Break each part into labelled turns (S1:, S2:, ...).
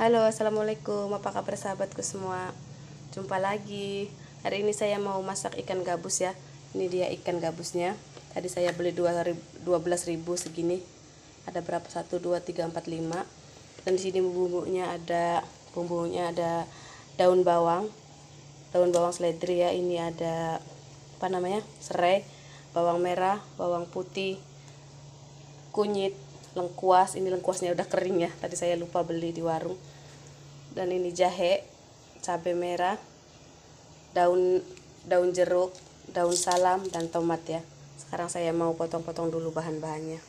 S1: Halo, assalamualaikum. Apa kabar sahabatku semua? Jumpa lagi. Hari ini saya mau masak ikan gabus ya. Ini dia ikan gabusnya. Tadi saya beli 12.000 segini. Ada berapa? 1 2 3 4 5. Dan di sini bumbunya ada daun bawang. Daun bawang seledri ya. Ini ada apa namanya? Serai, bawang merah, bawang putih, kunyit, lengkuas. Ini lengkuasnya udah kering ya, tadi saya lupa beli di warung. Dan ini jahe, cabai merah, daun jeruk, daun salam, dan tomat ya. Sekarang saya mau potong-potong dulu bahan-bahannya.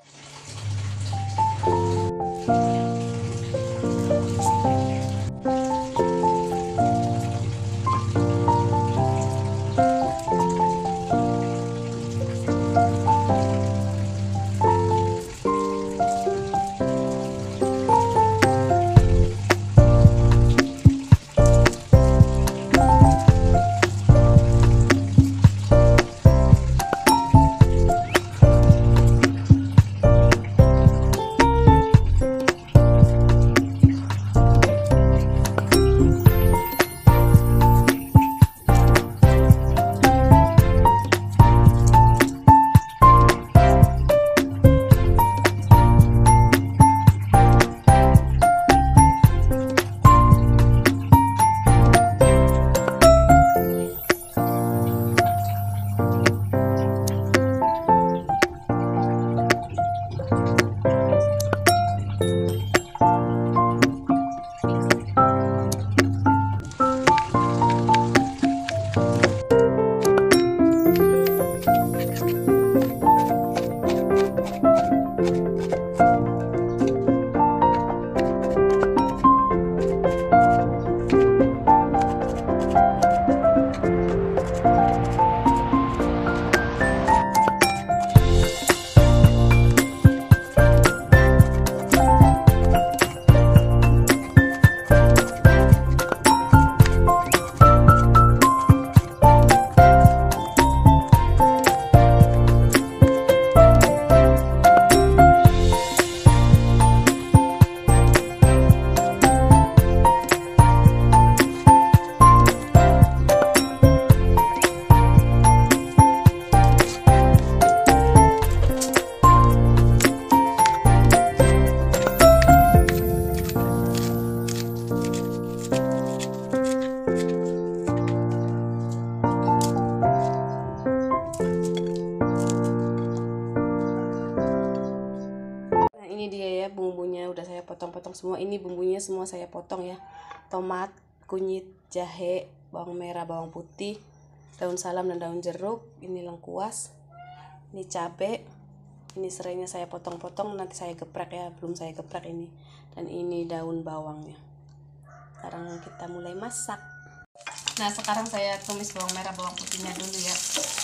S1: Ini dia ya, bumbunya udah saya potong-potong semua. Ini bumbunya semua saya potong ya. Tomat, kunyit, jahe, bawang merah, bawang putih, daun salam dan daun jeruk. Ini lengkuas, ini cabai, ini serainya saya potong-potong, nanti saya geprek ya, belum saya geprek ini. Dan ini daun bawangnya. Sekarang kita mulai masak. Nah, sekarang saya tumis bawang merah, bawang putihnya dulu ya.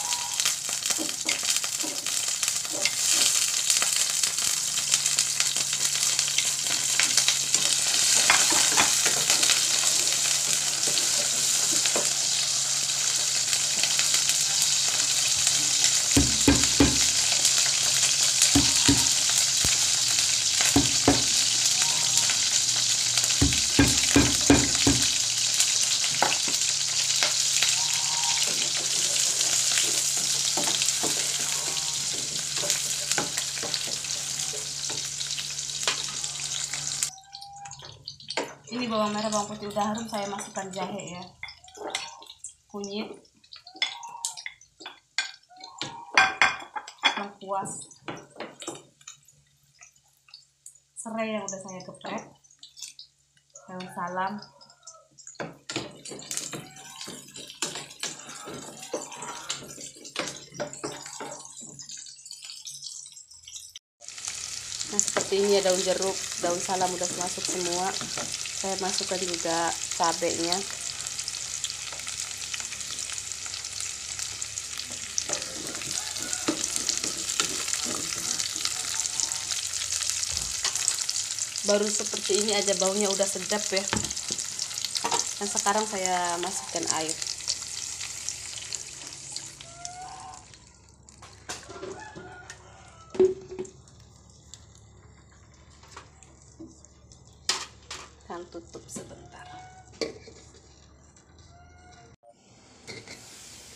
S1: Ini bawang merah, bawang putih udah harum, saya masukkan jahe ya, kunyit, lengkuas, serai yang udah saya geprek, daun salam, nah seperti ini ya, daun jeruk, daun salam udah masuk semua. Saya masukkan juga cabenya. Baru seperti ini aja baunya udah sedap ya. Dan sekarang saya masukkan air.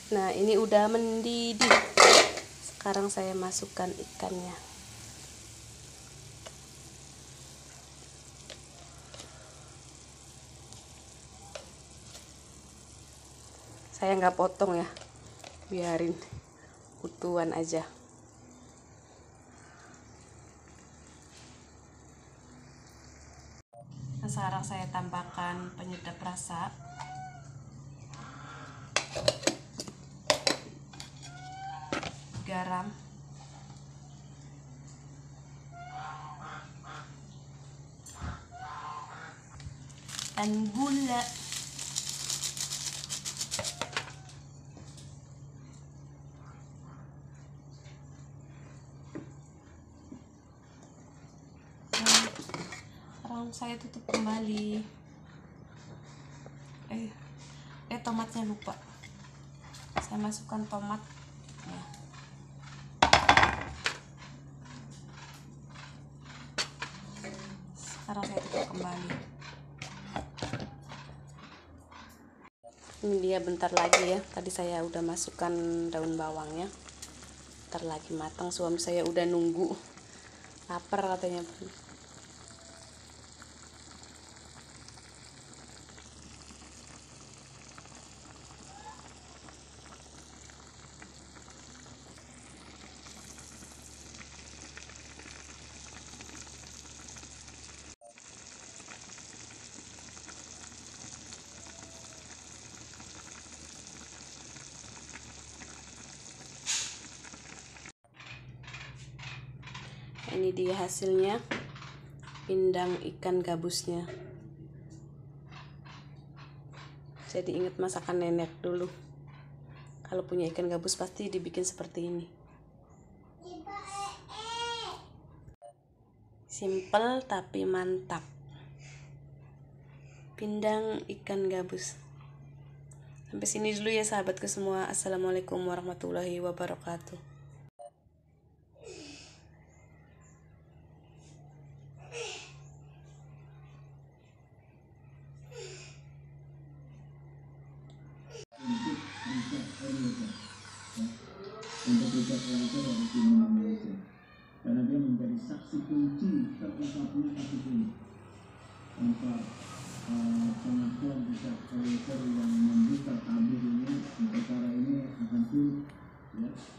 S1: Nah, ini udah mendidih. Sekarang saya masukkan ikannya. Saya nggak potong ya, biarin utuhan aja. Nah, sekarang saya tambahkan penyedap rasa. Garam. Dan gula. Sekarang saya tutup kembali. Tomatnya lupa. Saya masukkan tomat. Ya. Sekarang saya tutup kembali. Ini dia bentar lagi ya. Tadi saya udah masukkan daun bawangnya. Bentar lagi matang. Suami saya udah nunggu. Lapar katanya. Ini dia hasilnya, pindang ikan gabusnya. Jadi ingat masakan nenek dulu. Kalau punya ikan gabus pasti dibikin seperti ini. Simple tapi mantap. Pindang ikan gabus. Sampai sini dulu ya sahabatku semua. Assalamualaikum warahmatullahi wabarakatuh.
S2: Untuk Richard Eliezer dari tim Malaysia, karena dia menjadi saksi kunci terungkapnya kasus ini. Tanpa pengakuan Richard Eliezer yang membuka tabir ini, perkara ini akan sulit, ya.